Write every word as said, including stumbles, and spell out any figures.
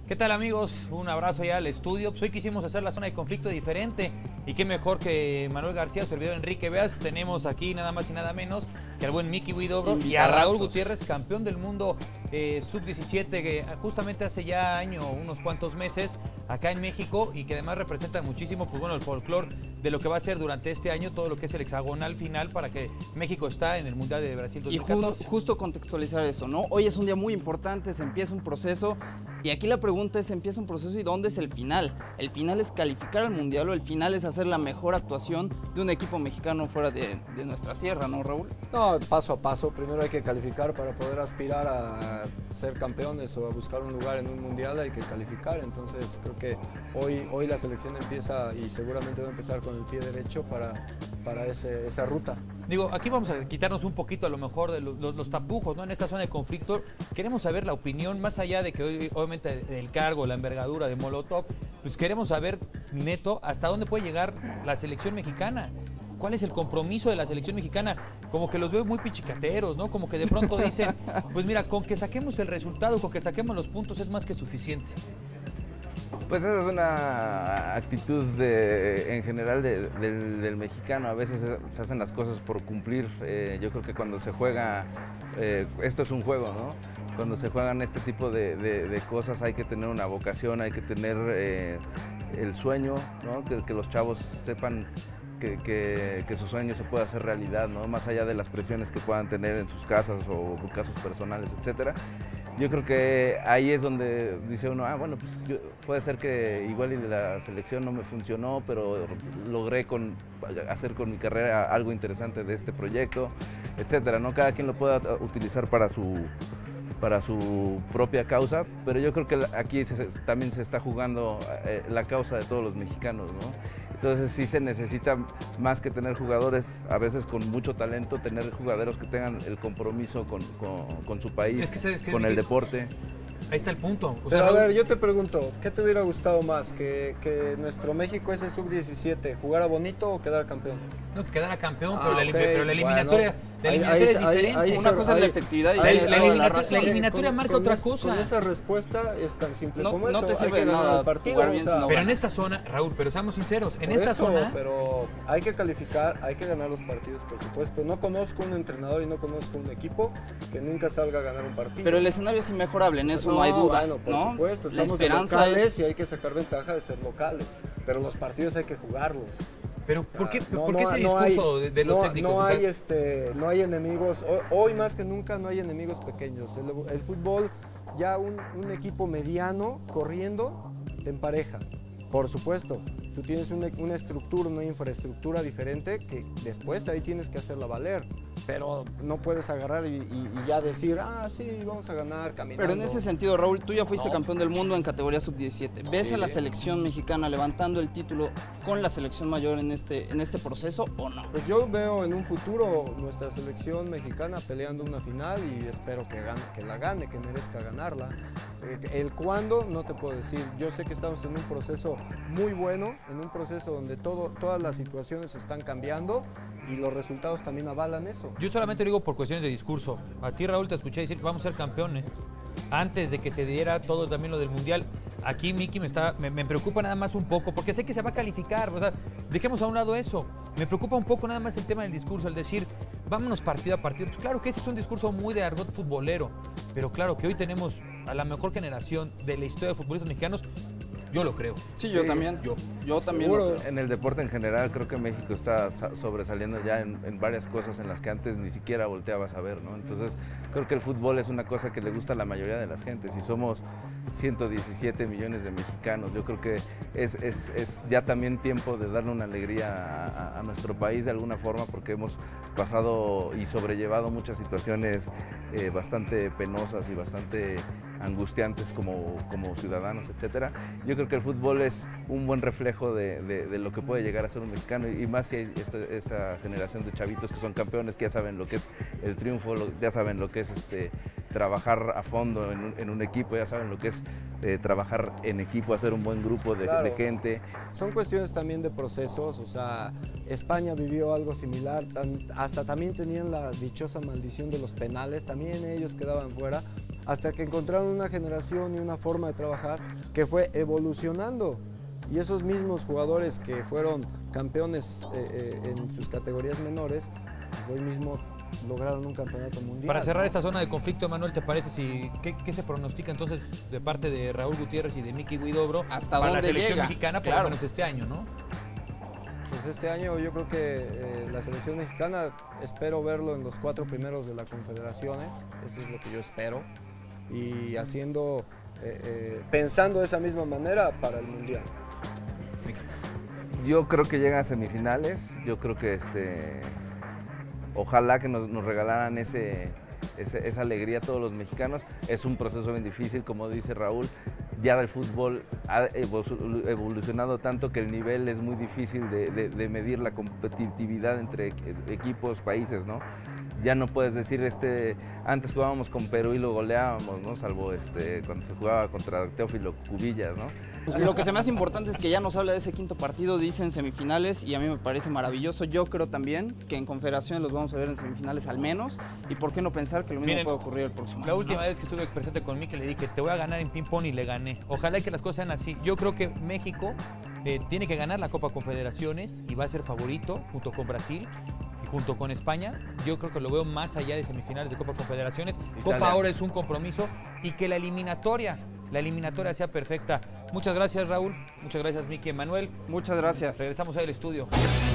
¿Qué tal, amigos? Un abrazo ya al estudio. Pues hoy quisimos hacer la zona de conflicto diferente y qué mejor que Manuel García, su servidor Enrique Beas. Tenemos aquí nada más y nada menos que al buen Miki Huidobro y a Raúl Gutiérrez, campeón del mundo eh, sub diecisiete, que justamente hace ya año, unos cuantos meses, acá en México, y que además representa muchísimo, pues bueno, el folclore de lo que va a ser durante este año, todo lo que es el hexagonal final para que México está en el Mundial de Brasil dos mil catorce. Y ju justo contextualizar eso, ¿no? Hoy es un día muy importante, se empieza un proceso, y aquí la pregunta es, ¿se empieza un proceso y dónde es el final? ¿El final es calificar al Mundial o el final es hacer la mejor actuación de un equipo mexicano fuera de, de nuestra tierra, ¿no, Raúl? No, paso a paso. Primero hay que calificar para poder aspirar a ser campeones o a buscar un lugar en un Mundial, hay que calificar. Entonces creo que hoy, hoy la selección empieza y seguramente va a empezar con el pie derecho para, para ese, esa ruta. Digo, aquí vamos a quitarnos un poquito a lo mejor de los, los, los tapujos, ¿no? En esta zona de conflicto queremos saber la opinión, más allá de que hoy, obviamente el cargo, la envergadura de Molotov, pues queremos saber, neto, hasta dónde puede llegar la selección mexicana. ¿Cuál es el compromiso de la selección mexicana? Como que los veo muy pichicateros, ¿no? Como que de pronto dicen, pues mira, con que saquemos el resultado, con que saquemos los puntos es más que suficiente. Pues esa es una actitud de, en general de, de, del mexicano. A veces se hacen las cosas por cumplir. Eh, yo creo que cuando se juega, eh, esto es un juego, ¿no? Cuando se juegan este tipo de, de, de cosas hay que tener una vocación, hay que tener eh, el sueño, ¿no? Que, que los chavos sepan que, que, que su sueño se puede hacer realidad, ¿no? Más allá de las presiones que puedan tener en sus casas o casos personales, etcétera. Yo creo que ahí es donde dice uno, ah, bueno, pues yo, puede ser que igual y la selección no me funcionó, pero logré con, hacer con mi carrera algo interesante de este proyecto, etcétera, ¿no? Cada quien lo pueda utilizar para su, para su propia causa, pero yo creo que aquí se, también se está jugando eh, la causa de todos los mexicanos, ¿no? Entonces sí se necesita más que tener jugadores, a veces con mucho talento, tener jugadores que tengan el compromiso con, con, con su país, es que sabes que con el deporte. Ahí está el punto. O sea, Pero Raúl... a ver, yo te pregunto, ¿qué te hubiera gustado más? ¿Que, que nuestro México ese sub diecisiete jugara bonito o quedar campeón? No, que quedara campeón, ah, pero, la, okay. pero la eliminatoria, bueno, la eliminatoria ahí, es ahí, diferente. ahí, ahí, Una cosa ahí, es la efectividad y la, la, la, eliminatoria, la eliminatoria marca con otra es, cosa. Con esa respuesta es tan simple no, como no eso. te sirve hay que de nada partido, jugar bien o sea, si no Pero en ganas. esta zona, Raúl, pero seamos sinceros, en Por esta eso, zona... pero hay que calificar, hay que ganar los partidos, por supuesto. No conozco un entrenador y no conozco un equipo que nunca salga a ganar un partido. Pero el escenario es inmejorable, en eso no, no hay duda, bueno, por ¿no? supuesto, La estamos esperanza locales es... y hay que sacar ventaja de ser locales, pero los partidos hay que jugarlos. Pero O sea, ¿por qué, no, ¿por qué no, ese no discurso hay, de, de los no, técnicos? No o sea, hay, este, no hay enemigos, hoy, hoy más que nunca no hay enemigos pequeños. El, el fútbol, ya un, un equipo mediano corriendo te empareja. Por supuesto, tú tienes una, una estructura, una infraestructura diferente que después ahí tienes que hacerla valer. Pero no puedes agarrar y, y, y ya decir, ah, sí, vamos a ganar caminando. Pero en ese sentido, Raúl, tú ya fuiste no. campeón del mundo en categoría sub diecisiete. ¿Ves Sí. a la selección mexicana levantando el título con la selección mayor en este, en este proceso o no? Pues yo veo en un futuro nuestra selección mexicana peleando una final y espero que, gane, que la gane, que merezca ganarla. El cuándo no te puedo decir. Yo sé que estamos en un proceso muy bueno, en un proceso donde todo, todas las situaciones están cambiando y los resultados también avalan eso. yo solamente lo digo por cuestiones de discurso. A ti, Raúl, te escuché decir que vamos a ser campeones. Antes de que se diera todo también lo del Mundial. Aquí, Miki, me, está, me, me preocupa nada más un poco, porque sé que se va a calificar. O sea, dejemos a un lado eso. Me preocupa un poco nada más el tema del discurso, el decir, vámonos partido a partido. Pues claro que ese es un discurso muy de argot futbolero, pero claro que hoy tenemos a la mejor generación de la historia de futbolistas mexicanos. Yo lo creo. Sí, yo Sí, también. yo. Yo también. Seguro. Lo creo. En el deporte en general creo que México está sobresaliendo ya en, en varias cosas en las que antes ni siquiera volteabas a ver, ¿no? Entonces creo que el fútbol es una cosa que le gusta a la mayoría de las gentes y somos ciento diecisiete millones de mexicanos. Yo creo que es, es, es ya también tiempo de darle una alegría a, a, a nuestro país de alguna forma, porque hemos pasado y sobrellevado muchas situaciones eh, bastante penosas y bastante angustiantes como, como ciudadanos, etcétera. Yo creo que el fútbol es un buen reflejo de, de, de lo que puede llegar a ser un mexicano, y más si hay esta, esta generación de chavitos que son campeones, que ya saben lo que es el triunfo, lo, ya saben lo que es este, trabajar a fondo en un, en un equipo, ya saben lo que es eh, trabajar en equipo, hacer un buen grupo de, Claro. de gente. Son cuestiones también de procesos, o sea, España vivió algo similar, tan, hasta también tenían la dichosa maldición de los penales, también ellos quedaban fuera. hasta que encontraron una generación y una forma de trabajar que fue evolucionando. Y esos mismos jugadores que fueron campeones eh, eh, en sus categorías menores, pues hoy mismo lograron un campeonato mundial. Para cerrar ¿no? esta zona de conflicto, Manuel, ¿te parece si qué, qué se pronostica entonces de parte de Raúl Gutiérrez y de Mickey Huidobro hasta para la dónde selección llega? mexicana, por Claro. lo menos este año, ¿no? Pues este año yo creo que eh, la selección mexicana, espero verlo en los cuatro primeros de las confederaciones, eso es lo que yo espero, y haciendo, eh, eh, pensando de esa misma manera para el Mundial. Yo creo que llegan a semifinales, yo creo que este, ojalá que nos, nos regalaran ese, ese, esa alegría a todos los mexicanos. Es un proceso bien difícil, como dice Raúl, ya el fútbol ha evolucionado tanto que el nivel es muy difícil de, de, de medir la competitividad entre equipos, países, ¿no? Ya no puedes decir, este, antes jugábamos con Perú y lo goleábamos, ¿no? Salvo este, cuando se jugaba contra Teófilo Cubillas, ¿no? Lo que se me hace importante es que ya nos habla de ese quinto partido, dicen semifinales, y a mí me parece maravilloso. Yo creo también que en confederaciones los vamos a ver en semifinales al menos, y por qué no pensar que lo mismo Miren, puede ocurrir el próximo año. La última vez que estuve presente con Mickey le dije, te voy a ganar en ping-pong y le gané. Ojalá que las cosas sean así. Yo creo que México eh, tiene que ganar la Copa Confederaciones y va a ser favorito junto con Brasil. Y junto con España, yo creo que lo veo más allá de semifinales de Copa Confederaciones. Italia. Copa ahora es un compromiso y que la eliminatoria, la eliminatoria sea perfecta. Muchas gracias, Raúl. Muchas gracias, Mickey, Manuel. Muchas gracias. Regresamos al estudio.